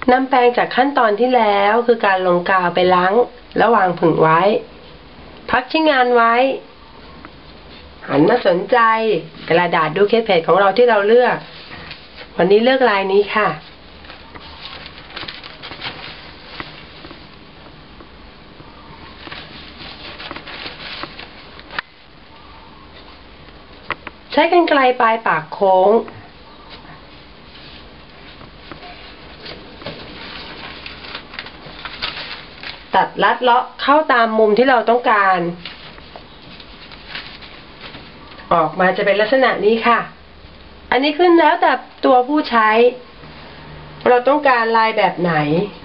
นำแปรงจากขั้นตอนที่แล้วคือการลงกาวไปล้างและวางผึ่งไว้ พักชิ้นงานไว้ หันมาสนใจกระดาษดูเคสเพจของเราที่เราเลือกวันนี้เลือกลายนี้ค่ะใช้กรรไกรปลายปากโค้งตัดลัดเลาะเข้าตามมุมที่เราต้องการออกมาจะเป็นลักษณะนี้ค่ะอันนี้ขึ้นแล้วแต่ตัวผู้ใช้เราต้องการลายแบบไหน